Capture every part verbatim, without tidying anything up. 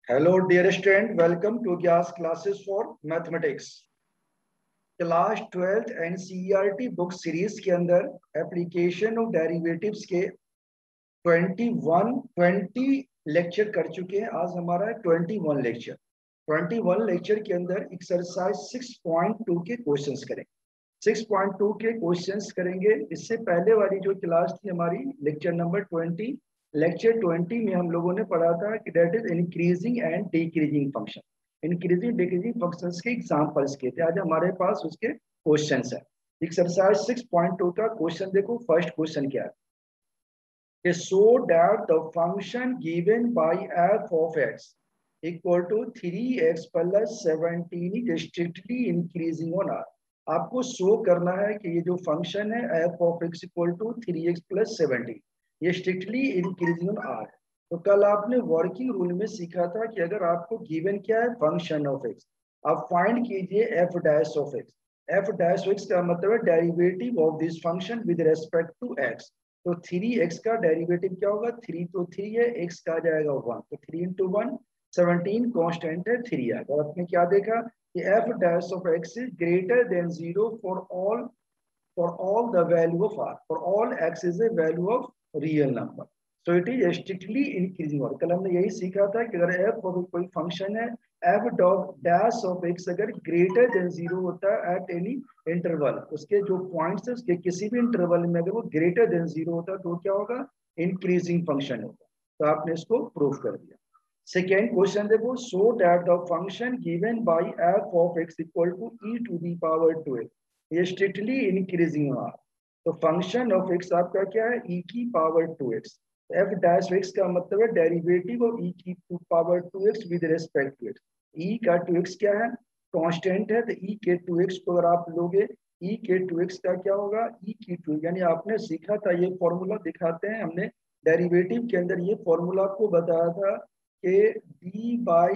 Hello dear student, welcome to ग्यास classes for mathematics. Class twelfth and CERT book series के अंदर application of derivatives के इक्कीस बीस लेक्चर कर चुके हैं। आज हमारा है इक्कीस लेक्चर। इक्कीस लेक्चर के अंदर एक्सरसाइज सिक्स पॉइंट टू के क्वेश्चंस करेंगे। सिक्स पॉइंट टू के क्वेश्चंस करेंगे। इससे पहले वाली जो क्लास थी हमारी lecture number twenty, lecture twenty में हम लोगों ने पढ़ा था कि that is increasing and decreasing function. Increasing decreasing functions के एग्जांपल्स के थे। आज हमारे पास उसके क्वेश्चंस है। एक्सरसाइज सिक्स पॉइंट टू का क्वेश्चन देखो। फर्स्ट क्वेश्चन क्या है? So that the function given by F of x equal to three x plus seventeen is strictly increasing on R. आपको शो करना है कि ये जो फंक्शन है F of x equal to three x plus seventeen ये strictly increasing on R. तो कल आपने वर्किंग रूल में सीखा था कि अगर आपको गिवन क्या है फंक्शन ऑफ एक्स, आप फाइंड कीजिए F dash of x. F dash X का मतलब है derivative of this function with respect to x. तो थ्री एक्स का डेरिवेटिव क्या होगा? थ्री तो थ्री है, एक्स का जाएगा वन, तो three into one seventeen constant है, थ्री आएगा। और आपने क्या देखा कि F dash of X is greater than zero for all for all the value of r, for all x is a value of real number, so it is strictly increasing। और कल हमने यही सीखा था कि अगर f of कोई function है f dot dash of x अगर ग्रेटर देन जीरो होता है एट एनी इंटरवल, उसके जो पॉइंट्स है उसके किसी भी इंटरवल में अगर वो ग्रेटर देन जीरो होता है तो क्या होगा? इंक्रीजिंग फंक्शन होगा। तो आपने इसको प्रूव कर दिया। सेकेंड क्वेश्चन देखो। So that the function given by f of x equal to e to the power twelve ये स्ट्रिक्टली इंक्रीजिंग आर। तो फंक्शन ऑफ एक्स आपका क्या है? e की power two X. F dash X का मतलब है डेरिवेटिव ऑफ e की power two X with respect to X. e का टू एक्स क्या है? कांस्टेंट है, तो e के टू एक्स को अगर आप लोगे e के टू एक्स का क्या होगा? e की टू, यानी आपने सीखा था ये फॉर्मूला दिखाते हैं हमने डेरिवेटिव के अंदर। ये फॉर्मूला आपको बताया था कि D by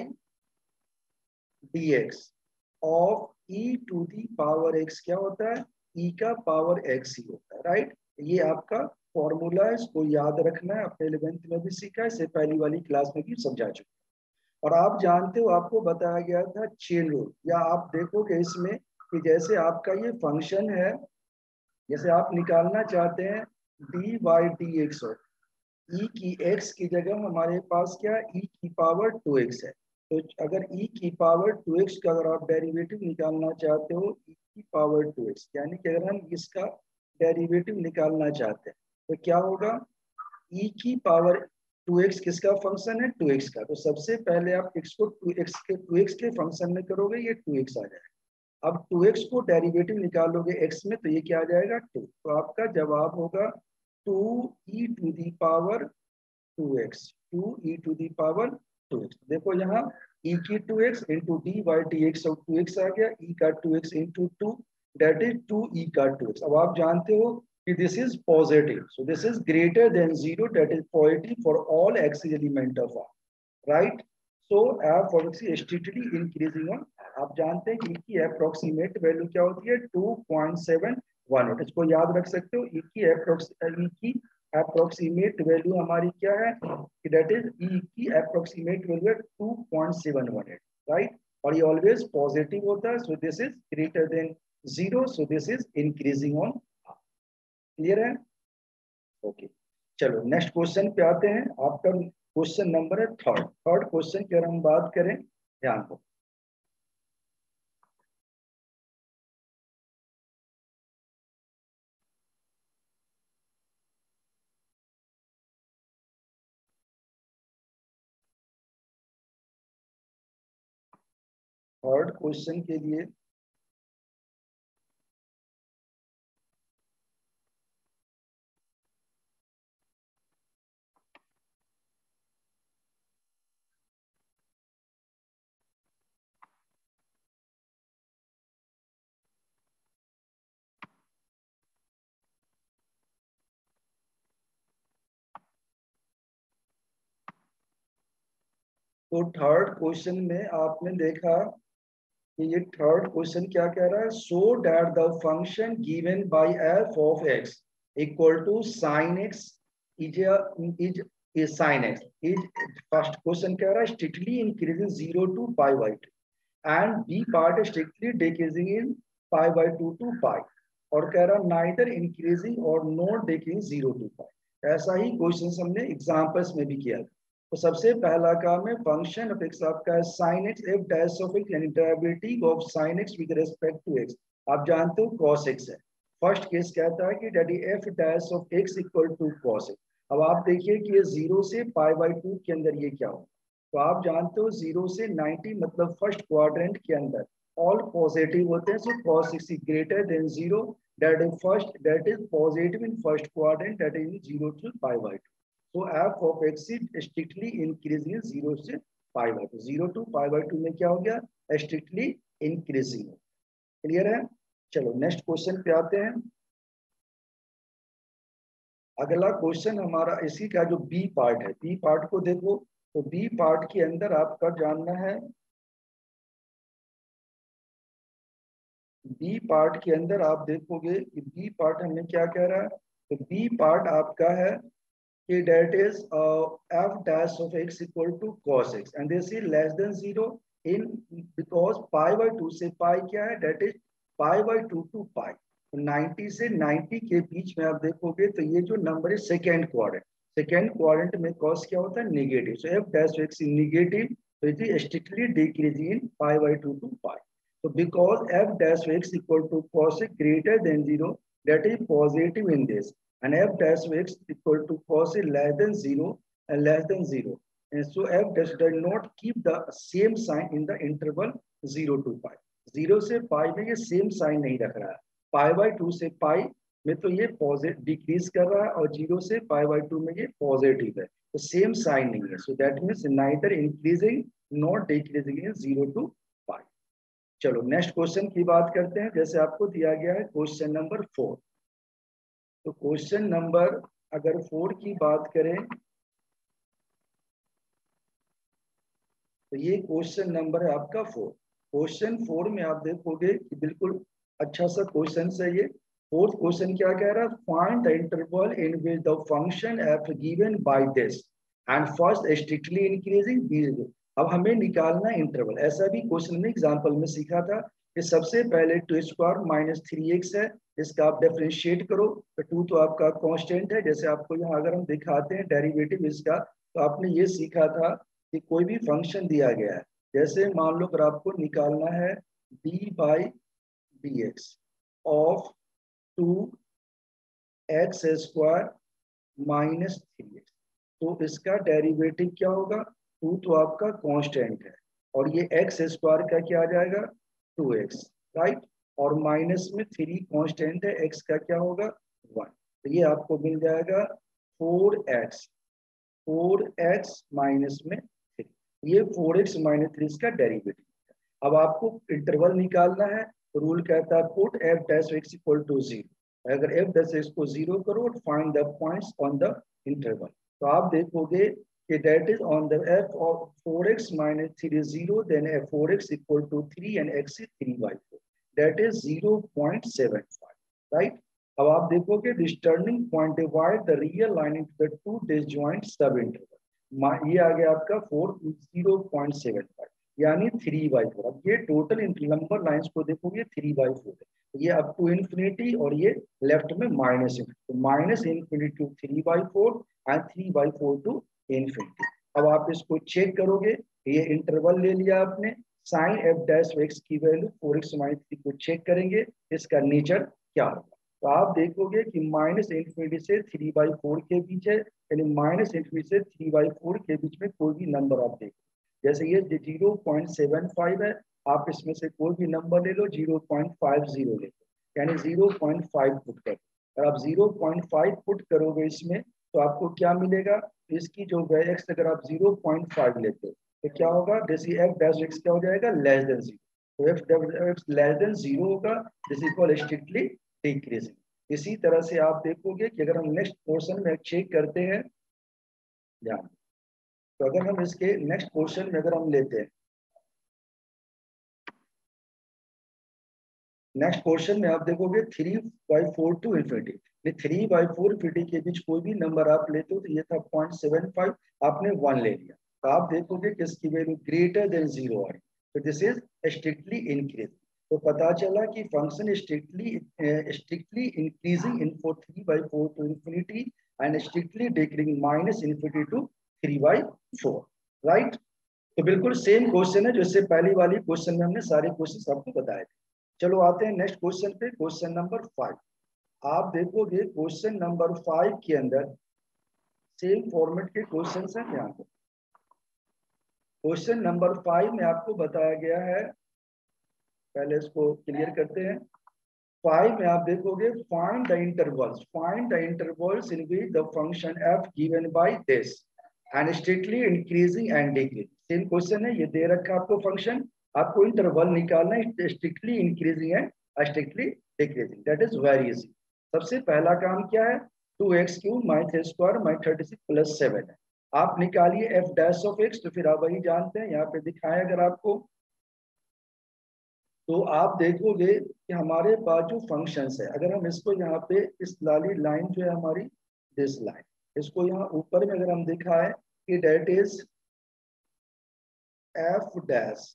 D x of e to the power x क्या होता है? e का पावर x ही होता है, राइट। ये आपका फॉर्मूला है, इसको याद रखना है। अपने इलेवेंथ में भी सीखा है, इससे पहली वाली क्लास में भी समझा चुका। और आप जानते हो आपको बताया गया था चेन रूल, या आप देखोगे इसमें कि जैसे आपका ये फंक्शन है, जैसे आप निकालना चाहते हैं डी बाई डी एक्स हो, e की x की जगह हमारे पास क्या e की पावर टू एक्स है। तो अगर e की पावर टू एक्स का अगर आप डेरिवेटिव निकालना चाहते हो e की पावर टू एक्स, यानी कि अगर हम इसका डेरिवेटिव निकालना चाहते हैं तो क्या होगा? e की पावर टू एक्स किसका फंक्शन है? टू एक्स का। तो सबसे पहले आप x को टू एक्स के टू एक्स के फंक्शन में करोगे, ये टू एक्स आ जाएगा। अब टू एक्स को डेरिवेटिव निकालोगे x में तो ये क्या आ जाएगा? टू। तो आपका जवाब होगा two E to the power two X, two E to the power two X. देखो यहाँ e की two X into D by D X और टू एक्स आ गया, e का two X into two that is two E का two X. अब आप जानते हो कि this is positive, so this is greater than zero, that is positive for all X element of are, right. So F of X is strictly increasing on. आप जानते हैं कि e की अप्रोक्सीमेट वैल्यू क्या होती है? Two point seven one eight. इसको याद रख सकते हो। e की अप्रोक्स e की अप्रोक्सीमेट वैल्यू हमारी क्या है? कि दैट इज e की अप्रोक्सीमेट वैल्यू है two point seven one eight, right. और ये ऑलवेज पॉजिटिव होता है, so this is greater than zero, so this is increasing on. Clear है? ओके, चलो नेक्स्ट क्वेश्चन पे आते हैं। आपका क्वेश्चन नंबर है थर्ड। थर्ड क्वेश्चन की अगर हम बात करें, ध्यान दो। थर्ड क्वेश्चन के लिए तो थर्ड क्वेश्चन में आपने देखा कि ये थर्ड क्वेश्चन क्या कह रहा है? So that the function given by F of x equal to sine X is is is sin x is first question कह रहा है strictly increasing zero to pi by two and b part is strictly decreasing in pi by two to pi और कह रहा neither increasing or not decreasing zero to pi। ऐसा ही question हमने examples में भी किया। तो सबसे पहला काम है फंक्शन ऑफ एक्स आपका है sin x f dash of x यानी derivative of sin x with respect to x आप जानते हो cos x है। फर्स्ट केस कहता है कि डैडी f dash of x equal to cos x। अब आप देखिए कि ये जीरो से पाई बाई टू के अंदर ये क्या हो, तो आप जानते हो जीरो से नाइंटी मतलब फर्स्ट क्वाड्रेंट के अंदर ऑल पॉजिटिव होते हैं, सो cos x is greater than zero, that is first that is positive in first quadrant, that is zero to pi by two। so f of x is strictly increasing zero से pi by two, zero to pi by two में क्या हो गया strictly increasing। Clear है? चलो next question पे आते हैं। अगला क्वेश्चन हमारा इसी का जो बी पार्ट है, बी पार्ट को देखो तो बी पार्ट के अंदर आपका जानना है, बी पार्ट के अंदर आप देखोगे कि बी पार्ट हमें क्या कह रहा है, तो बी पार्ट आपका है कि that is F dash of x equal to cos X and this is less than zero in because pi by two से पाई क्या है, that is pi by two to two. Ninety से ninety के बीच में आप देखोगे तो ये जो नंबर है सेकेंड क्वाड्रेंट, सेकेंड क्वाड्रेंट में कॉस क्या होता है negative, so F dash x is negative, तो it is strictly decreasing in pi by two to two. So because f dash x equal to cos x greater than zero, that is positive in this, and f dash x equal to cos x less than zero and less than zero, and so f dash does not keep the same sign in the interval zero to pi। zero से pi में ये same sign नहीं रख रहा है, pi by two से pi में तो ये पॉजिटिव डिक्रीज कर रहा है और जीरो से pi by two में ये पॉजिटिव है, तो सेम साइन नहीं है, so that means neither increasing not decreasing in zero to pi। चलो नेक्स्ट क्वेश्चन की बात करते हैं। जैसे आपको दिया गया है क्वेश्चन नंबर फोर, तो क्वेश्चन नंबर अगर फोर की बात करें तो ये क्वेश्चन नंबर है आपका फोर। क्वेश्चन फोर में आप देखोगे कि बिल्कुल अच्छा सा क्वेश्चन है ये। फोर्थ क्वेश्चन क्या कह रहा है, find the interval in which the function F given by this and first strictly increasing बीज। अब हमें निकालना इंटरवल, ऐसा भी क्वेश्चन में एग्जांपल में सीखा था कि सबसे पहले two square minus three X है, इसका आप डिफरेंशिएट करो तो टू तो आपका कांस्टेंट है, जैसे आपको यहाँ अगर हम दिखाते हैं डेरिवेटिव इसका, तो आपने ये सीखा था कि कोई भी फंक्शन दिया गया है, जैसे मान लो अगर आपको निकालना है D by D x of two X square minus three X, तो इसका डेरिवेटिव क्या होगा, टू तो आपका कांस्टेंट है और ये एक्स स्क्वायर का क्या आ जाएगा टू एक्स, राइट, और माइनस में थ्री कांस्टेंट है, एक्स का क्या होगा वन, तो ये आपको मिल जाएगा four X, four x minus में थ्री, ये फोर एक्स माइनस थ्री इसका डेरिवेटिव। अब आपको इंटरवल निकालना है, तो रूल कहता है put F dash x equal to zero, अगर एफ डैश एक्स को जीरो करो find the points on the interval, तो आप देखोगे कि that is on the f of four x minus three is zero, then f four x equal to three and x is three by four, that is zero point seven five, right। अब आप देखोगे this turning point divide the real line into the two disjoint subinterval, ये आ गया आपका four zero point seven five यानी three by four. अब ये टोटल लंबर लाइंस को देखोगे थ्री बाई फोर है, ये अप टू इन्फिनिटी और ये लेफ्ट में माइनस इन्फिनिटी, तो minus infinity to three by four and three by four to infinity. अब आप इसको चेक करोगे, ये इंटरवल ले लिया आपने, साइन एफ डैश एक्स की value four x minus three को चेक करेंगे इसका नेचर क्या होगा, तो आप देखोगे कि माइनस इन्फिनिटी से थ्री बाई फोर के बीच है, यानी माइनस इन्फिनिटी से थ्री बाई फोर के बीच में कोई भी नंबर आप देखो, जैसे ये जीरो पॉइंट सेवन फाइव है, आप इसमें से कोई भी नंबर ले लो, जीरो पॉइंट फाइव जीरो ले लो, यानी जीरो पॉइंट फाइव पुट करो, और आप जीरो पॉइंट फाइव पुट करोगे इसमें तो आपको क्या मिलेगा, इसकी जो एक्स अगर आप जीरो पॉइंट फाइव लेते हो तो क्या होगा, जैसे एफ डैश एक्स क्या हो जाएगा लेस देन जीरो, तो f x less than zero होगा, दिस इक्वल स्ट्रिक्टली डिक्रीजिंग। इसी तरह से आप देखोगे कि अगर हम नेक्स्ट पोर्शन में चेक करते हैं ध्यान, तो अगर हम इसके नेक्स्ट पोर्शन में अगर हम लेते हैं नेक्स्ट क्वेश्चन में आप देखोगे three by four to infinity, three by four infinity के बीच कोई भी नंबर आप लेते हो तो ये था पॉइंट सेवन फाइव, आपने वन ले लिया, तो आप देखोगे कि इसकी वैल्यू ग्रेटर देन जीरो आ रही, तो दिस इज स्ट्रिक्टली इंक्रीज। तो पता चला कि function strictly strictly increasing in four three by four to infinity and strictly decreasing minus infinity to three by four, right. तो बिल्कुल सेम क्वेश्चन है जो इससे पहली वाली क्वेश्चन में हमने सारे क्वेश्चन आपको बताए थे। चलो आते हैं नेक्स्ट क्वेश्चन पे, क्वेश्चन नंबर फाइव। आप देखोगे क्वेश्चन नंबर फाइव के अंदर सेम फॉर्मेट के क्वेश्चन हैं यहाँ पे। क्वेश्चन नंबर फाइव में आपको बताया गया है, पहले इसको क्लियर करते हैं। फाइव में आप देखोगे find the intervals, find the intervals in which the function F given by this and strictly increasing and decreasing. Same question है, ये दे रखा है आपको फंक्शन, आपको इंटरवल निकालना है strictly increasing and strictly decreasing, that is very easy. सबसे पहला काम क्या है, two x cube minus square minus thirty six plus seven है। आप निकालिए एफ डैश ऑफ एक्स, तो फिर आप वही जानते हैं, यहाँ पे दिखाएं अगर आपको, तो आप देखोगे कि हमारे पास जो फंक्शंस है, अगर हम इसको यहाँ पे इस लाली लाइन जो है हमारी दिस लाइन, इसको यहाँ ऊपर में अगर हम दिखाएं कि that is F dash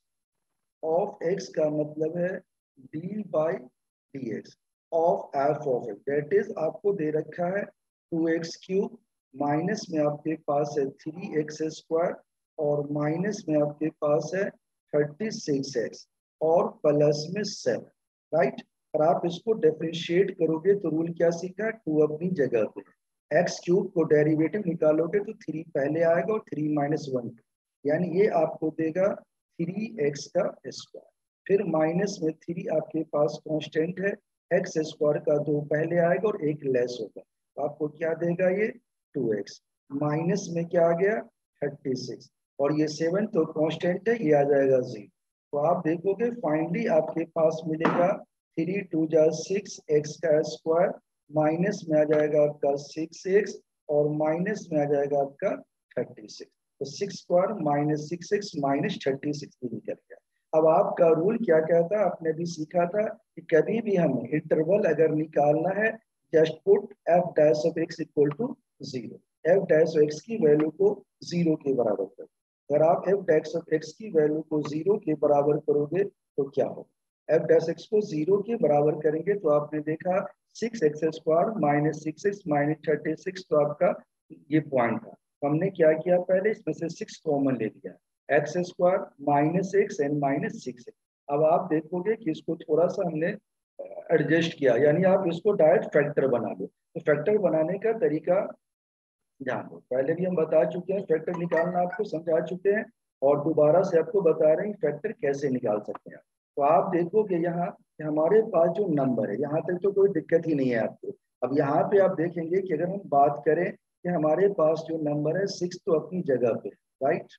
of x का मतलब है D by D x of f of x, that is आपको दे रखा है टू एक्स क्यूब, माइनस में आपके पास है थ्री एक्स स्क्वायर और माइनस में आपके पास है थर्टी सिक्स एक्स और प्लस में सेवन, राइट। और आप इसको डिफरेंशिएट करोगे तो रूल क्या सीखा, टू अपनी जगह पे, एक्स क्यूब को डेरिवेटिव निकालोगे तो थ्री पहले आएगा और थ्री माइनस वन, यानी ये आपको देगा थ्री एक्स का स्क्वायर, फिर माइनस में थ्री आपके पास कांस्टेंट है, एक्स स्क्वायर का दो पहले आएगा और एक लेस होगा, तो आपको क्या देगा ये टू एक्स, माइनस में क्या आ गया थर्टी सिक्स और ये सेवन तो कांस्टेंट है, ये आ जाएगा जीरो। तो आप देखोगे फाइनली आपके पास मिलेगा थ्री टू जा सिक्स एक्स का स्क्वायर, माइनस में आ जाएगा आपका सिक्स एक्स और माइनस में आ जाएगा आपका थर्टी सिक्स, तो six square minus six x minus thirty six भी निकल गया। अब आपका रूल क्या कहता है, आपने भी सीखा था कि कभी भी हमें इंटरवल अगर निकालना है, just put F dash of x equal to zero, f dash of x की वैल्यू को जीरो के बराबर करो। अगर आप एफ डैश ऑफ एक्स की वैल्यू को जीरो के बराबर करोगे तो क्या होगा, एफ डैश एक्स को जीरो के बराबर करेंगे तो आपने देखा six x square minus six x minus thirty six, तो आपका ये पॉइंट था। हमने क्या किया, पहले इसमें से सिक्स कॉमन ले लिया, x square minus x and minus six x. अब आप देखोगे कि इसको थोड़ा सा हमने एडजस्ट किया, यानी आप इसको डायरेक्ट फैक्टर बना दो। तो फैक्टर बनाने का तरीका ध्यान दो, पहले भी हम बता चुके हैं, फैक्टर निकालना आपको समझा चुके हैं और दोबारा से आपको बता रहे हैं फैक्टर कैसे निकाल सकते हैं। तो आप देखोगे यहाँ हमारे पास जो नंबर है, यहाँ तक तो कोई दिक्कत ही नहीं है आपको। अब यहाँ पे आप देखेंगे कि अगर हम बात करें कि हमारे पास जो नंबर है सिक्स तो अपनी जगह पे, राइट,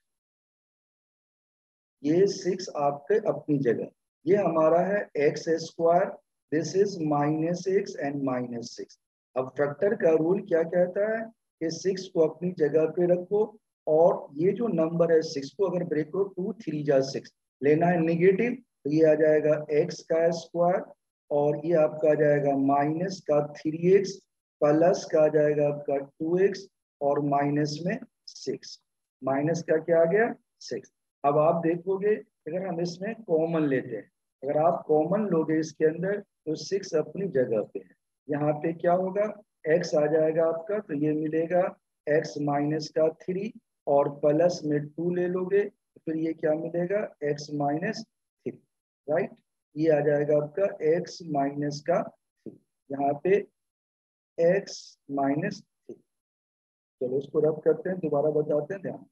ये सिक्स आपके अपनी जगह, ये हमारा है x square, this is minus x and minus six. अब फैक्टर का रूल क्या कहता है कि सिक्स को अपनी जगह पे रखो और ये जो नंबर है सिक्स को अगर ब्रेक करो, टू थ्री जा सिक्स, लेना है निगेटिव तो ये आ जाएगा एक्स का स्क्वायर और ये आपका आ जाएगा माइनस का थ्री एक्स प्लस का आ जाएगा आपका टू एक्स और माइनस में सिक्स, माइनस का क्या आ गया सिक्स। अब आप देखोगे अगर हम इसमें कॉमन लेते हैं, अगर आप कॉमन लोगे इसके अंदर तो सिक्स अपनी जगह पे है, यहाँ पे क्या होगा x आ जाएगा आपका, तो ये मिलेगा x माइनस का थ्री और प्लस में टू ले लोगे तो फिर ये क्या मिलेगा x माइनस थ्री, राइट, ये आ जाएगा आपका x माइनस का थ्री, यहाँ पे x माइनस थ्री। चलो इसको रब करते हैं, दोबारा बताते हैं, ध्यान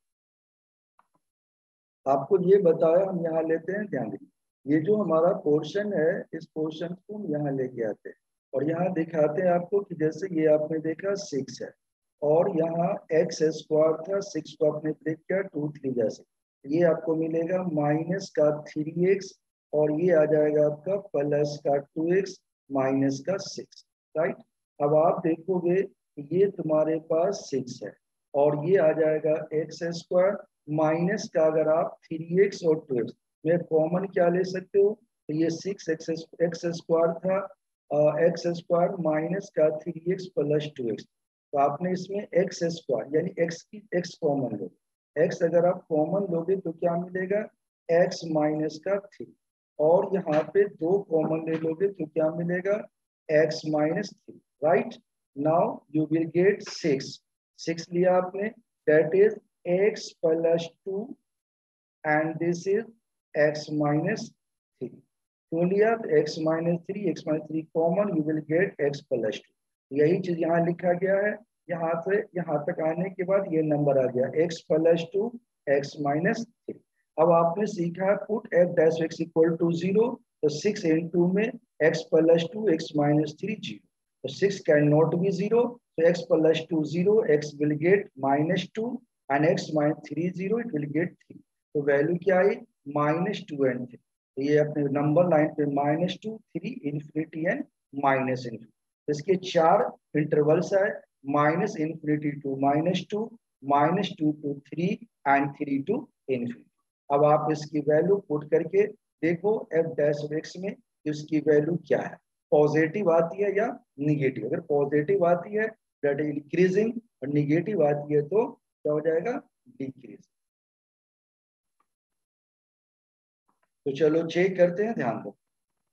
आपको ये बताया, हम यहाँ लेते हैं, ध्यान दीजिए, ये जो हमारा पोर्शन है इस पोर्शन को हम यहाँ लेके आते हैं और यहाँ दिखाते हैं आपको कि जैसे ये आपने देखा सिक्स है और यहाँ एक्स स्क्वायर था, सिक्स को आपने ब्रेक किया टू थ्री जैसे, ये आपको मिलेगा माइनस का थ्री एक्स और ये आ जाएगा आपका प्लस का टू एक्स माइनस का सिक्स, राइट। अब आप देखोगे ये तुम्हारे पास सिक्स है और ये आ जाएगा एक्स स्क्वायर माइनस का, अगर आप थ्री एक्स और टू एक्स में कॉमन क्या ले सकते हो, तो ये सिक्स एक्स एक्स स्क्वायर था, एक्स स्क्वायर माइनस का three x plus two x. तो आपने इसमें एक्स स्क्वायर यानी एक्स की एक्स कॉमन लो, एक्स अगर आप कॉमन लोगे तो क्या मिलेगा, एक्स माइनस का थ्री, और यहाँ पे दो कॉमन ले लोगे तो क्या मिलेगा, x minus three, right. Now you will get six, six लिया आपने, that is x plus two and this is x minus three. क्यों लिया, x minus three, x minus three common, you will get x plus two. यही चीज यहाँ लिखा गया है। यहाँ से यहाँ तक आने के बाद ये नंबर आ गया x plus two x minus three. अब आपने सीखा है put F dash x equal to zero, तो सिक्स इन टू में x plus two x minus three zero, तो six can not be zero, so x plus two zero, x will get minus two and x minus three zero, it will get three। तो value क्या आई, minus two and three. तो ये अपने number line पे minus two, three, infinity and minus infinity. इसके चार intervals है, minus infinity to minus two, minus two to three and three to infinity. अब आप इसकी वैल्यू पुट करके देखो एफ डैश एक्स में इसकी वैल्यू क्या है, पॉजिटिव आती है या निगेटिव। अगर पॉजिटिव आती है दैट इज इंक्रीजिंग, और निगेटिव आती है तो क्या हो जाएगा, डिक्रीजिंग। तो चलो चेक करते हैं, ध्यान दो।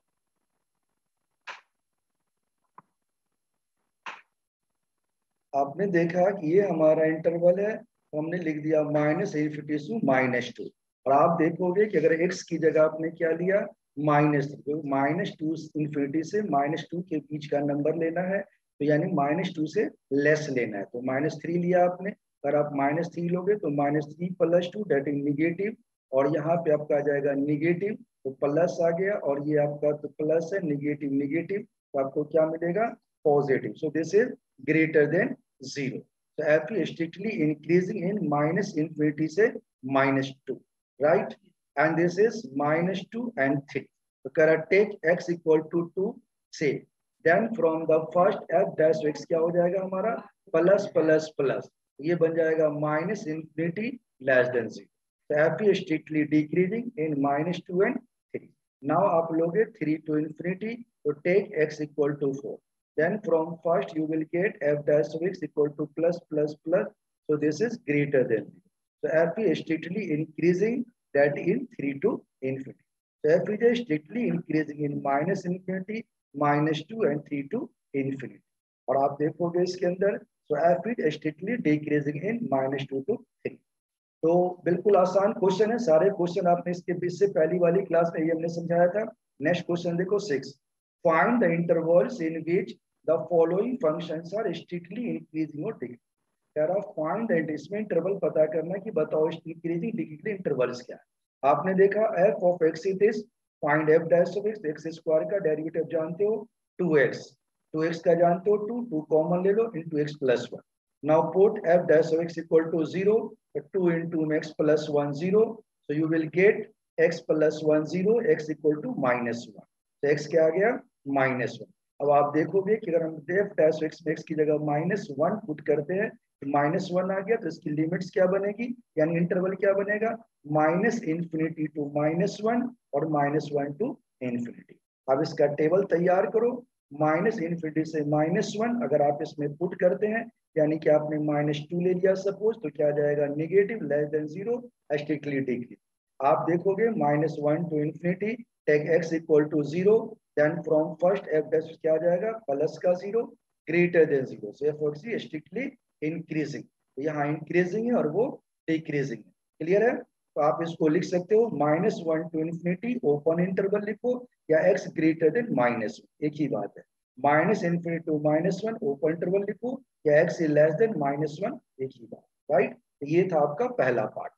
आपने देखा कि ये हमारा इंटरवल है, तो हमने लिख दिया minus infinity to minus two, और आप देखोगे कि अगर एक्स की जगह आपने क्या लिया, माइनस टू, तो माइनस टू इन्फिनिटी से माइनस टू के बीच का नंबर लेना है, तो यानी माइनस टू से लेस लेना है। तो माइनस थ्री लिया आपने, अगर आप माइनस थ्री लोगे तो minus three plus two that is negative, और यहाँ पे आपका आ जाएगा निगेटिव, तो प्लस आ गया, और ये आपका तो प्लस है, निगेटिव निगेटिव, तो आपको क्या मिलेगा, positive. So this is greater than zero. So F is strictly increasing in minus infinity से minus two, right? And this is minus two and three. So correct, take x equal to two से, then from the first f dash x क्या हो जाएगा हमारा, plus plus plus, ये बन जाएगा minus infinity less than zero. So F is strictly decreasing in minus two and three. Now आप लोगे three to infinity, so take x equal to four. Then from first you will get f dash of x equal to plus plus plus. So this is greater than zero. So f is strictly increasing that in three to infinity. So f is strictly increasing in minus infinity, minus two and three to infinity. और आप देखोगे इसके अंदर, so f is strictly decreasing in minus two to three. तो बिल्कुल आसान question है, सारे क्वेश्चन आपने इसके बीच से पहली वाली क्लास में ये हमने समझाया था। नेक्स्ट क्वेश्चन देखो six, find the intervals in which the following functions are strictly increasing or decreasing. कह रहा फाइंड द, इसमें इंटरवल पता करना कि बताओ इंक्रीजिंग डिक्रीजिंग इंटरवल्स क्या है। आपने देखा f of x it is, find f dash of x, x square का डेरिवेटिव जानते हो टू एक्स, टू एक्स का जानते हो टू, टू कॉमन ले लो into x plus one. Now put f dash of x equal to zero, two into x plus one zero, so you will get x plus one zero, x equal to minus one. तो x क्या आ गया, minus one. अब आप देखोगे कि अगर हम f dash x में x की जगह माइनस वन पुट करते हैं तो माइनस वन आ गया, तो इसकी लिमिट्स क्या बनेगी, यानी इंटरवल क्या बनेगा, minus infinity to minus one और माइनस वन टू इन्फिनिटी। अब इसका टेबल तैयार करो, माइनस इन्फिनिटी से माइनस वन अगर आप इसमें पुट करते हैं, यानी कि आपने माइनस टू ले लिया सपोज, तो क्या जाएगा, negative less than zero, strictly decrease. आप देखोगे minus one to infinity, take x equal to zero, then from first f dash क्या आ जाएगा, प्लस का zero, greater than zero, so f of c strictly increasing. तो यहाँ increasing है और वो डिक्रीजिंग है, क्लियर है। तो आप इसको लिख सकते हो minus one to infinity open interval लिखो, या x ग्रेटर देन माइनस, एक ही बात है। Minus infinity to minus one open interval लिखो, या x is less than minus one, एक ही बात, राइट। तो ये था आपका पहला पार्ट।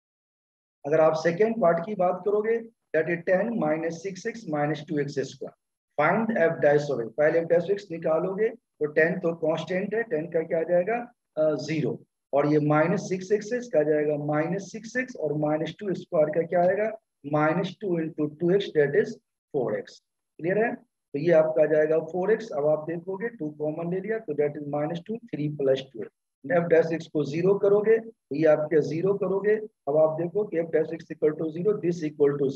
अगर आप सेकेंड पार्ट की बात करोगे, that is ten minus six x minus two x square. Find f dash of x. पहले f dash of x निकालोगे तो ten तो कांस्टेंट है, ten का क्या आ जाएगा, जीरो, और ये माइनस सिक्स एक्स का जाएगा माइनस सिक्स एक्स, और माइनस टू स्क्वायर का क्या आएगा, minus two into two x that is four x. Clear है। तो ये आपका आ जाएगा फोर एक्स। अब आप देखोगे टू कॉमन ले लिया तो that is minus two, three plus two. F dash x को जीरो करोगे तो ये आपके जीरो करोगे। अब आप देखो कि F dash x equal to zero, this equal to zero,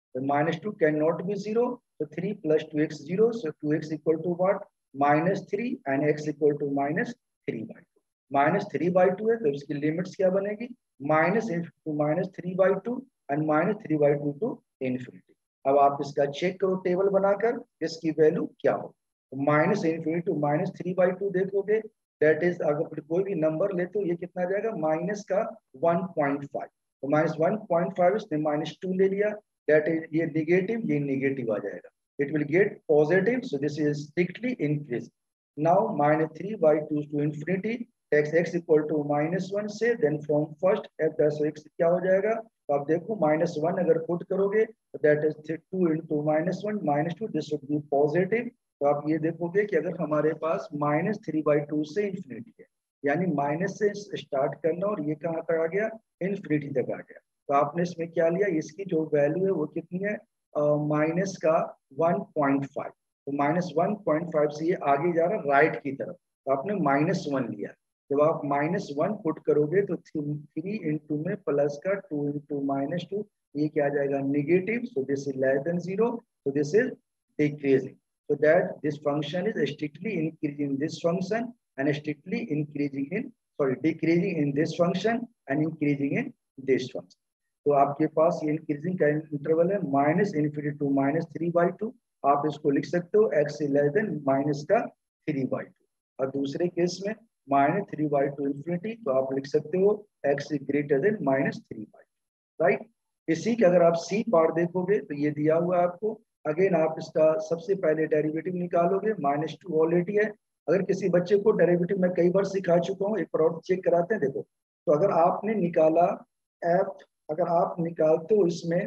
minus two cannot be zero. So three plus two x zero. So two x equal to what? Minus three and x equal to minus three by two. Minus three by two है तो इसकी limits क्या बनेगी? Minus to minus three by two and minus three by two to infinity. अब आप इसका check करो table बनाकर इसकी वैल्यू क्या हो. Minus infinity to minus three by two देखोगे दैट इज अगर कोई भी नंबर ले तो ये कितना आ जाएगा माइनस का वन पॉइंट फाइव. तो माइनस वन पॉइंट फाइव इसने माइनस टू ले लिया दैट इज ये निगेटिव ये निगेटिव आ जाएगा. It will get positive so this is strictly increase. Now minus three by two to infinity x x equal to minus one से then from first f dash x क्या हो जाएगा. तो आप देखो माइनस वन अगर पुट करोगे तो that is two into minus one minus two this would be positive. तो आप ये देखोगे कि अगर हमारे पास माइनस थ्री बाई टू से इन्फिनिटी है यानी माइनस से स्टार्ट करना और ये कहाँ तक आ गया इन्फिनिटी तक आ गया. तो आपने इसमें क्या लिया इसकी जो वैल्यू है वो कितनी है माइनस uh, का वन पॉइंट फाइव. तो माइनस वन पॉइंट फाइव से ये आगे जा रहा राइट की तरफ तो आपने माइनस वन लिया. जब आप माइनस वन पुट करोगे तो थ्री इंटू में प्लस का टू इंटू माइनस टू ये क्या आ जाएगा negative. So this is less than zero so this is decreasing. So that this function is strictly increasing this function and strictly increasing in sorry decreasing in this function and increasing in this function. तो आपके पास ये increasing का interval है minus infinity to minus three by two. आप इसको लिख सकते हो एक्स लेस देन माइनस का थ्री बाई टू. और दूसरे केस में minus three by two infinity तो आप लिख सकते हो x greater than minus three by two. Right. इसी के अगर आप सी पार्ट देखोगे तो ये दिया हुआ है आपको. अगेन आप इसका सबसे पहले डेरिवेटिव निकालोगे माइनस टू ऑलरेडी है. अगर किसी बच्चे को डेरिवेटिव मैं कई बार सिखा चुका हूँ एक बार और चेक कराते हैं. देखो तो अगर आपने निकाला एफ अगर आप निकालते हो इसमें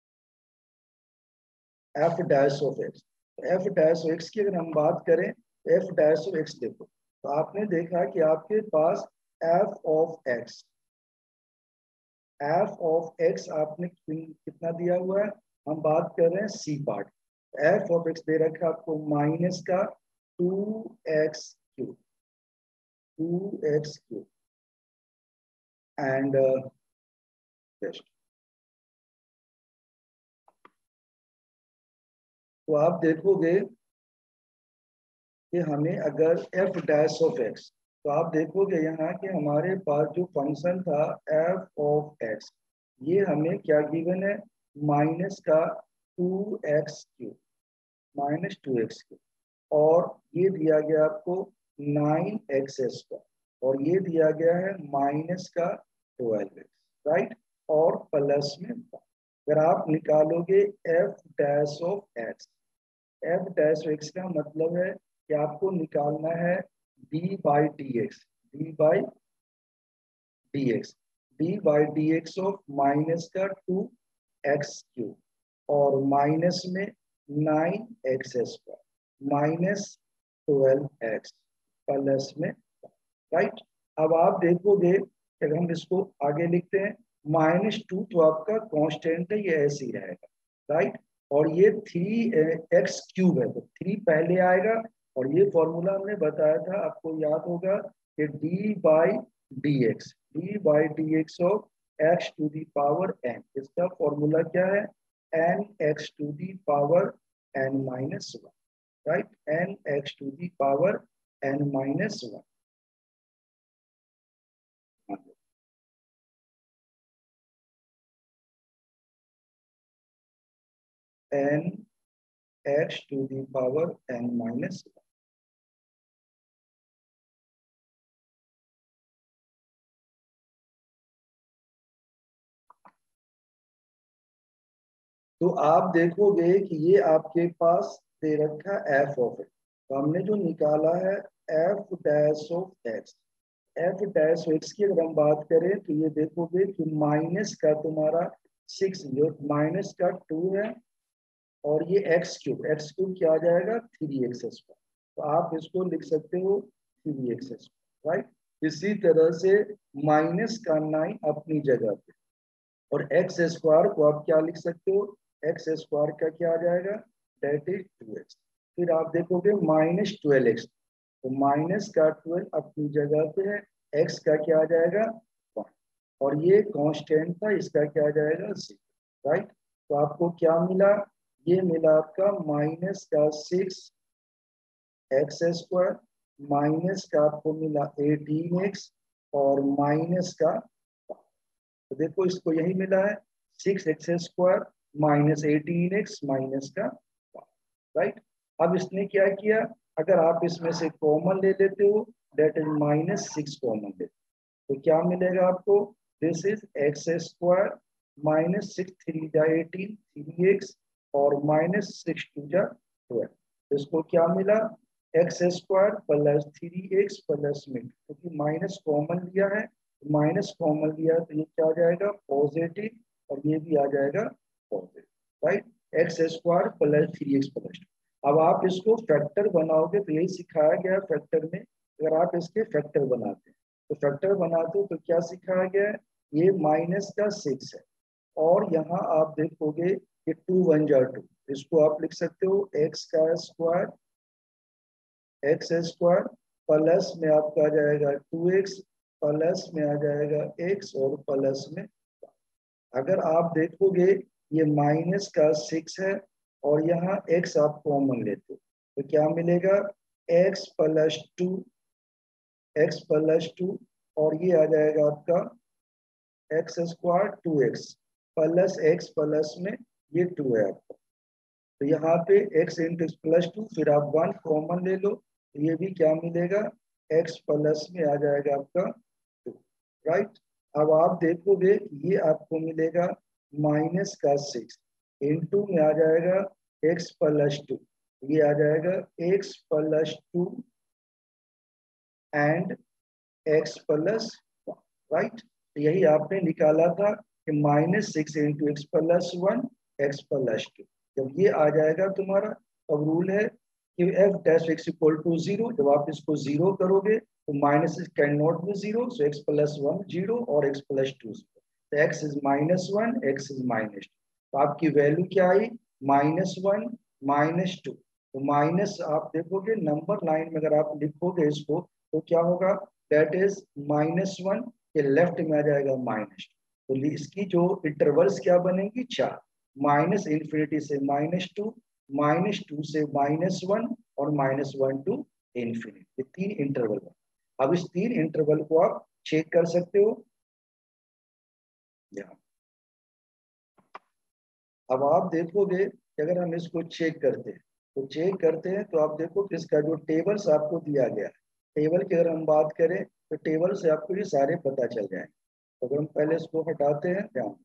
f dash of x F dash of x की अगर हम बात करें एफ डैश ऑफ एक्स देखो तो आपने देखा कि आपके पास f of x f of x आपने कितना दिया हुआ है. हम बात कर रहे हैं C part. F of x दे रखा है आपको माइनस का two x cube two x cube and तो आप देखोगे कि हमें अगर एफ डैश ऑफ एक्स तो आप देखोगे यहाँ कि हमारे पास जो फंक्शन था एफ ऑफ एक्स ये हमें क्या गिवन है माइनस का two x cube minus two x cube और ये दिया गया आपको नाइन एक्स स्क्वायर और ये दिया गया है माइनस का ट्वेल्व एक्स. राइट. और प्लस में अगर आप निकालोगे f dash of x F dash of x का मतलब है कि आपको निकालना है D by D x d by D x d by D x of minus का टू एक्स क्यूब और माइनस में nine x square minus twelve x plus में. राइट. अब आप देखोगे अगर हम इसको आगे लिखते हैं माइनस टू तो आपका कांस्टेंट है ये ऐसे ही रहेगा. राइट. और ये थ्री एक्स क्यूब है तो थ्री पहले आएगा और ये फॉर्मूला हमने बताया था आपको याद होगा कि D by D x d by D x of x to the power n. इसका फॉर्मूला क्या है n x to the power n minus one. Right. N x to the power n minus one. N x to the power n minus one. तो आप देखोगे कि ये आपके पास दे रखा एफ ऑफ एक्स. तो हमने जो निकाला है f dash of x F dash of x की अगर हम बात करें तो ये देखोगे कि माइनस का तुम्हारा सिक्स जो माइनस का टू है और ये एक्स क्यूब एक्स क्यूब क्या आ जाएगा थ्री एक्स स्क्वायर. तो आप इसको लिख सकते हो थ्री एक्स स्क्वायर. राइट. इसी तरह से माइनस का नाइन अपनी जगह पे और एक्स स्क्वायर को आप क्या लिख सकते हो एक्स स्क्वायर का क्या आ जाएगा दैट इज टू एक्स. फिर आप देखोगे माइनस ट्वेल्व एक्स तो माइनस का ट्वेल्व अपनी जगह पे है एक्स का क्या आ जाएगा वन और ये कांस्टेंट था इसका क्या आ जाएगा जीरो. राइट. तो आपको क्या मिला, ये मिला आपका माइनस का सिक्स एक्स स्क्वायर, माइनस का आपको मिला एटीन एक्स और माइनस का, तो देखो इसको यही मिला है six x square minus eighteen x minus का, राइट। अब इसने क्या किया, अगर आप इसमें से कॉमन ले लेते हो that is minus six common ले, तो क्या मिलेगा आपको, this is x square minus six three जा एटीन थ्री एक्स और माइनस सिक्स टू जा ट्वेल्व, इसको क्या मिला x square plus three x plus में, क्योंकि माइनस कॉमन लिया है, माइनस कॉमन लिया तो ये क्या आ जाएगा पॉजिटिव और ये भी आ जाएगा positive, right. X square plus three x plus two. अब आप इसको फैक्टर बनाओगे तो यही सिखाया गया फैक्टर में, अगर आप इसके फैक्टर बनाते हैं तो फैक्टर बनाते हो तो क्या सिखाया गया है, ये माइनस का सिक्स है और यहाँ आप देखोगे ये टू वन जा टू, इसको आप लिख सकते हो एक्स का स्क्वायर एक्स स्क्वायर प्लस में आपका आ जाएगा टू एक्स प्लस में आ जाएगा एक्स और प्लस में, अगर आप देखोगे ये माइनस का सिक्स है और यहाँ एक्स आप कॉमन लेते हो तो क्या मिलेगा x plus two x plus two और ये आ जाएगा आपका x square two x plus x plus में ये टू है आपका, तो यहाँ पे x into x plus two, फिर आप वन कॉमन ले लो तो ये भी क्या मिलेगा x प्लस में आ जाएगा आपका टू, राइट। अब आप देखोगे ये आपको मिलेगा माइनस का सिक्स इंटू में आ जाएगा x प्लस टू, ये आ जाएगा x plus two and x plus one, right. यही आपने निकाला था कि minus six into x plus one x plus two, जब ये आ जाएगा तुम्हारा तब रूल है कि F dash x equal to zero, जब आप इसको जीरो करोगे तो minus can not be zero, so x plus one zero और एक्स प्लस टू जीरो, तो x is minus one x is minus two, तो आपकी वैल्यू क्या आई माइनस वन माइनस टू, तो माइनस आप देखोगे नंबर लाइन में अगर आप लिखोगे इसको तो क्या होगा दैट इज माइनस वन के लेफ्ट में आ जाएगा माइनस, तो इसकी जो इंटरवल्स क्या बनेंगी चार, माइनस इन्फिनिटी से माइनस टू, माइनस टू से माइनस वन और माइनस वन टू इन्फिनिटी, ये तीन इंटरवल है। अब इस तीन इंटरवल को आप चेक कर सकते हो यहाँ। अब आप देखोगे कि अगर हम इसको चेक करते हैं तो चेक करते हैं तो आप देखो कि इसका जो टेबल्स आपको दिया गया है, टेबल की अगर हम बात करें तो टेबल से आपको ये सारे पता चल जाएंगे, तो अगर हम पहले इसको हटाते हैं ध्यान,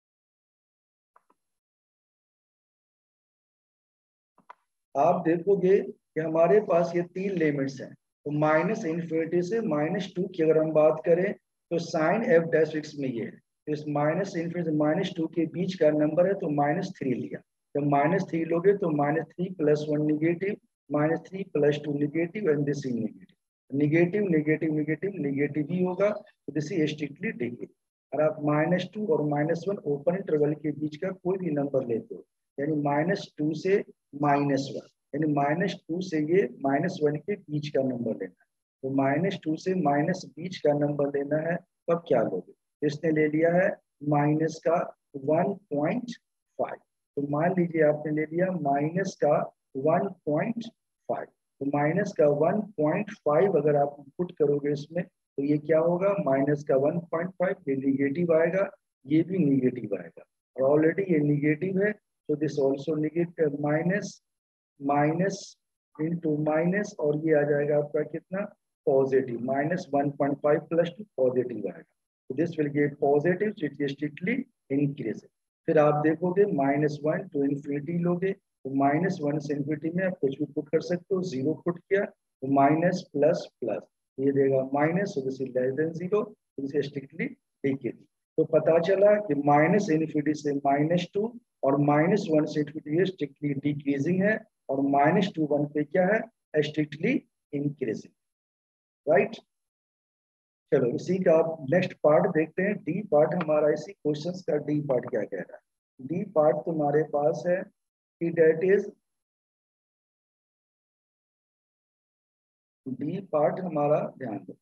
आप देखोगे कि हमारे पास ये तीन लिमिट्स हैं, तो माइनस इन्फिनिटी से माइनस टू की अगर हम बात करें तो साइन एफ डैश एक्स में ये है, तो इस माइनस इन्फिनिटी से माइनस टू के बीच का नंबर है तो माइनस थ्री लिया, जब माइनस थ्री लोगे तो minus three plus one negative, minus three plus two negative and this is negative, negative negative negative negative ही होगा, तो दिस इज स्ट्रिक्टली डिग्री। और आप माइनस टू और माइनस वन ओपन इंटरवल के बीच का कोई भी नंबर लेते हो, यानी माइनस टू से माइनस वन, यानी माइनस टू से ये माइनस वन के बीच का नंबर लेना है, तो माइनस टू से माइनस बीच का नंबर लेना है, तो अब क्या लोगे, इसने ले लिया है माइनस का वन पॉइंट फाइव, तो मान लीजिए आपने ले लिया माइनस का वन पॉइंट फाइव, तो माइनस का वन पॉइंट फाइव अगर आप पुट करोगे इसमें तो ये क्या होगा माइनस का वन पॉइंट फाइव, ये निगेटिव आएगा ये भी निगेटिव आएगा, और ऑलरेडी ये निगेटिव है तो this also negative, minus minus into minus और ये आ जाएगा आपका कितना positive, minus one point five plus two positive आएगा, तो this will get positive, so it strictly increase. फिर आप देखोगे माइनस वन टू इन्फिनिटी लोगे तो माइनस वन से इन्फिनिटी में आप कुछ भी पुट कर सकते हो, जीरो पुट किया तो माइनस प्लस प्लस ये देगा minus, so this is less than zero, this strictly decrease. तो पता चला कि माइनस इन्फिनिटी से माइनस टू और माइनस वन से इन्फिनिटी स्ट्रिक्टली डिक्रीजिंग है और माइनस टू वन पे क्या है स्ट्रिक्टली इंक्रीजिंग, राइट। चलो इसी का आप नेक्स्ट पार्ट देखते हैं, डी पार्ट हमारा इसी क्वेश्चंस का डी पार्ट क्या कह रहा है, डी पार्ट तुम्हारे पास है कि डेट इज, डी पार्ट हमारा ध्यान दो,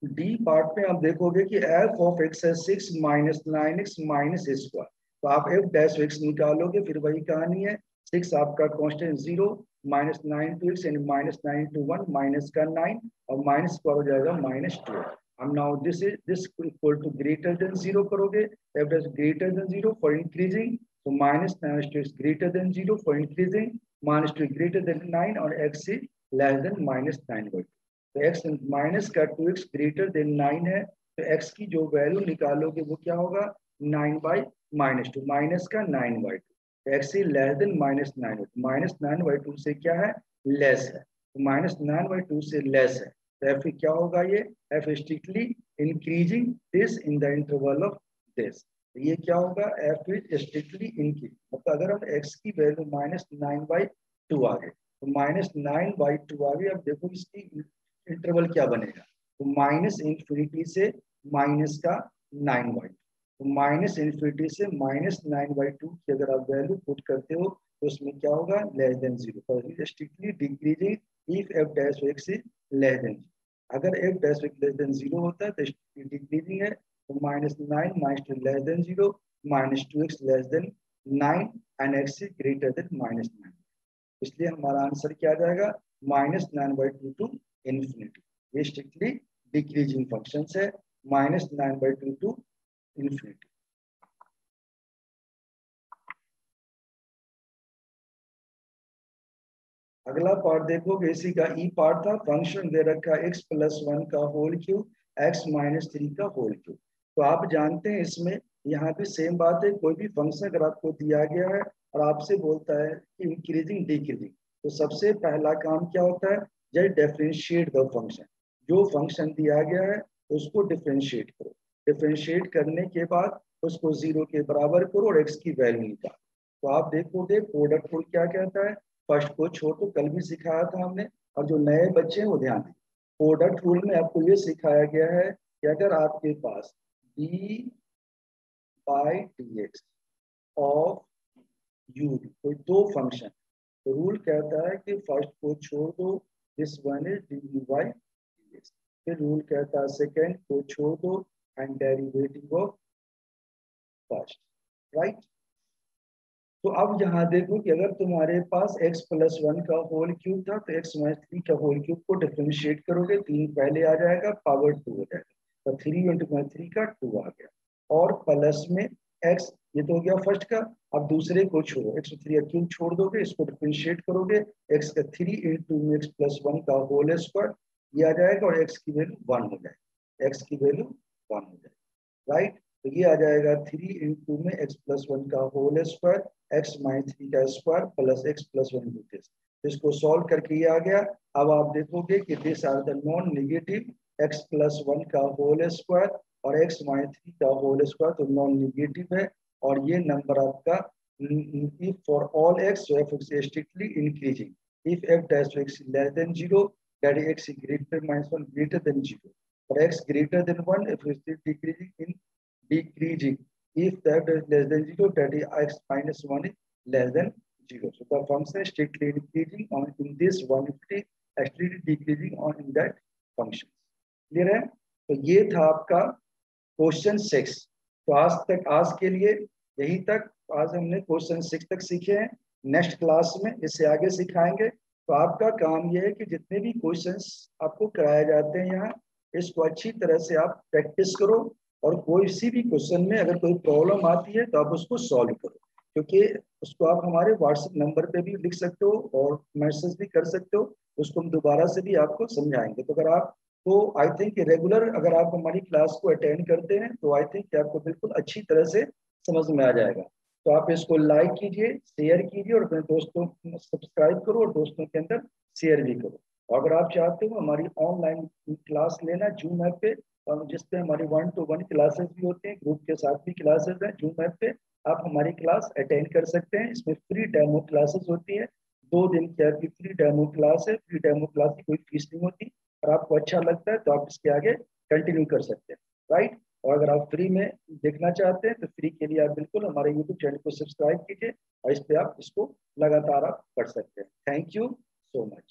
डी पार्ट में आप देखोगे कि एफ ऑफ एक्स है six minus nine x minus square, तो आप एफ डैश एक्स निकालोगे, फिर वही कहानी है, सिक्स आपका constant zero, minus nine two x and minus nine two one, minus का नाइन और माइनस स्क्वायर हो जाएगा माइनस टू। हम now this is this equal to greater than zero करोगे, f dash greater than zero for increasing, तो minus nine two x greater than zero for increasing, minus two greater than nine और x is less than minus nine by, तो x minus का two x greater than nine है, तो x की जो value निकालोगे वो क्या होगा, nine by minus two, minus का nine by two, x is less than minus nine, minus nine by two से क्या है, लेस है, तो माइनस नाइन बाई टू से लेस है, तो एफ क्या होगा, ये f strictly increasing this in the interval of this, ये क्या होगा, एफ इज स्ट्रिक्टली इंक्रीज, मतलब अगर हम x की value minus nine by two आ गए, तो माइनस नाइन बाई टू आ गए, अब देखो इसकी इंटरवल क्या बनेगा, तो माइनस इंफिनिटी से माइनस का नाइन बाई टू, तो माइनस इंफिनिटी से माइनस नाइन बाई टू की अगर आप वैल्यू पुट करते हो तो उसमें क्या होगा, less than zero, strictly decreasing if f dash x is less than, अगर F dash x less than zero होता है तो डिक्रीजिंग है, तो minus nine minus two less than zero, minus two x less than nine and x is greater than minus nine, इसलिए हमारा answer क्या आ जाएगा, minus nine by two to infinity, ये स्ट्रिक्टली डिक्रीजिंग फंक्शन है, minus nine by two to infinity. अगला part देखोगे, इसी का ई पार्ट था, फंक्शन दे रखा एक्स प्लस वन का whole cube x minus three का होल क्यूब, तो आप जानते हैं इसमें यहाँ भी सेम बात है, कोई भी फंक्शन अगर आपको दिया गया है और आपसे बोलता है कि इंक्रीजिंग डिक्रीजिंग, तो सबसे पहला काम क्या होता है, जस्ट डिफरेंशिएट द फंक्शन, जो फंक्शन दिया गया है उसको डिफरेंशिएट करो, डिफरेंशिएट करने के बाद उसको जीरो के बराबर करो और एक्स की वैल्यू निकालो, तो आप देखोगे प्रोडक्ट रूल क्या कहता है, फर्स्ट को छोड़, तो कल भी सिखाया था हमने, और जो नए बच्चे हैं वो ध्यान दें, प्रोडक्ट रूल में आपको ये सिखाया गया है कि अगर आपके पास d by D x of u कोई दो फंक्शन, तो रूल कहता है कि फर्स्ट को छोड़ दो, this one is d by D x, फिर रूल कहता है सेकेंड को छोड़ दो and derivative of first, right. तो अब यहाँ देखो कि अगर तुम्हारे पास x प्लस वन का होल क्यूब था तो x माइनस थ्री का होल क्यूब को डिफरेंशिएट करोगे, तीन पहले आ जाएगा, पावर टू हो जाएगा, तो थ्री इंटू माइनस थ्री का टू आ गया, और प्लस में x, ये तो हो गया फर्स्ट का, अब दूसरे को छोड़ो, एक्स थ्री का क्यूब छोड़ दोगे, इसको डिफरेंशिएट करोगे, x का three into x plus one का होल स्क्वायर, ये आ जाएगा, और x की वैल्यू वन हो जाएगी, x की वैल्यू वन हो जाएगी, राइट, तो ये आ जाएगा थ्री इंटू में एक्स प्लस वन का whole square, x minus three का square plus x plus one into this, इसको सॉल्व करके ये आ गया। अब आप देखोगे कि this are the non negative x plus one का होल स्क्वायर और एक्स माइनस थ्री का होल स्क्वायर, तो नॉन निगेटिव है, और ये नंबर आपका if for all x so f is strictly increasing, if f dash x is less than zero, that is x is greater minus one greater than zero, for x greater than one f is decreasing in decreasing, if that is less than zero, that is x minus one is less than zero, so the function is strictly increasing on in this one fifty, strictly decreasing on in that function, clear है। तो ये था आपका question six, तो आज तक आज के लिए यही तक, आज हमने क्वेश्चन सिक्स तक सीखे हैं, नेक्स्ट क्लास में इससे आगे सिखाएंगे, तो आपका काम यह है कि जितने भी क्वेश्चंस आपको कराए जाते हैं यहाँ, इसको अच्छी तरह से आप प्रैक्टिस करो, और कोई सी भी क्वेश्चन में अगर कोई प्रॉब्लम आती है तो आप उसको सॉल्व करो, क्योंकि उसको आप हमारे व्हाट्सएप नंबर पे भी लिख सकते हो और मैसेज भी कर सकते हो, उसको हम दोबारा से भी आपको समझाएंगे, तो अगर आप तो आई थिंक रेगुलर अगर आप हमारी क्लास को अटेंड करते हैं तो आई थिंक आपको बिल्कुल अच्छी तरह से समझ में आ जाएगा, तो आप इसको लाइक कीजिए, शेयर कीजिए, और अपने दोस्तों को सब्सक्राइब करो और दोस्तों के अंदर शेयर भी करो, और अगर आप चाहते हो हमारी ऑनलाइन क्लास लेना जूम ऐप पे, जिसपे हमारी वन टू वन क्लासेस भी होते हैं, ग्रुप के साथ भी क्लासेस हैं जूम ऐप पे, आप हमारी क्लास अटेंड कर सकते हैं, इसमें फ्री डेमो क्लासेस होती है, दो दिन की आपकी फ्री डेमो क्लास है, फ्री डेमो क्लास की कोई फीस नहीं होती, और आपको अच्छा लगता है तो आप इसके आगे कंटिन्यू कर सकते हैं, राइट, और अगर आप फ्री में देखना चाहते हैं तो फ्री के लिए आप बिल्कुल हमारे यूट्यूब चैनल को सब्सक्राइब कीजिए, और इस पे आप इसको लगातार आप पढ़ सकते हैं। Thank you so much.